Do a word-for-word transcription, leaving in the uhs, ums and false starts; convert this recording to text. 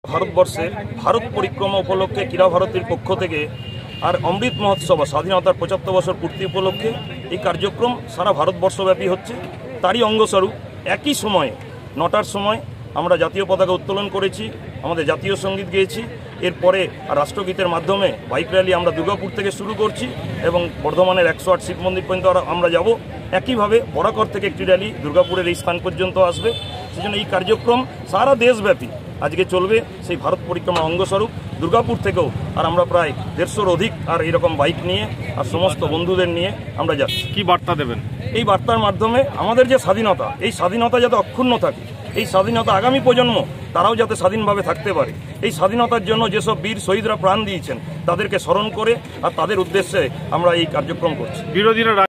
ভারতবর্ষে ভারত পরিক্রমা উপলক্ষে ক্রীড়া ভারতীর পক্ষ থেকে আর অমৃত মহোৎসব স্বাধীনতার পঁচাত্তর বছর পূর্তি উপলক্ষে এই কার্যক্রম সারা ভারতবর্ষব্যাপী হচ্ছে। তারই অঙ্গস্বরূপ একই সময়ে নটার সময় আমরা জাতীয় পতাকা উত্তোলন করেছি, আমাদের জাতীয় সঙ্গীত গেয়েছি। এরপরে রাষ্ট্রগীতের মাধ্যমে বাইক র্যালি আমরা দুর্গাপুর থেকে শুরু করছি এবং বর্ধমানের একশো আট শিব মন্দির পর্যন্ত আমরা যাব। একইভাবে বরাকর থেকে একটি র্যালি দুর্গাপুরের এই স্থান পর্যন্ত আসবে। সেজন্য এই কার্যক্রম সারা দেশব্যাপী আজকে চলবে। সেই ভারত পরিক্রমা অঙ্গস্বরূপ দুর্গাপুর থেকেও আর আমরা প্রায় দেড়শোর অধিক আর এরকম বাইক নিয়ে আর সমস্ত বন্ধুদের নিয়ে আমরা যাচ্ছি। কি বার্তা দেবেন? এই বার্তার মাধ্যমে আমাদের যে স্বাধীনতা, এই স্বাধীনতা যাতে অক্ষুণ্ণ থাকে, এই স্বাধীনতা আগামী প্রজন্ম তারাও যাতে স্বাধীনভাবে থাকতে পারে, এই স্বাধীনতার জন্য যেসব বীর শহীদরা প্রাণ দিয়েছেন তাদেরকে স্মরণ করে আর তাদের উদ্দেশ্যে আমরা এই কার্যক্রম করছি। বিরোধীরা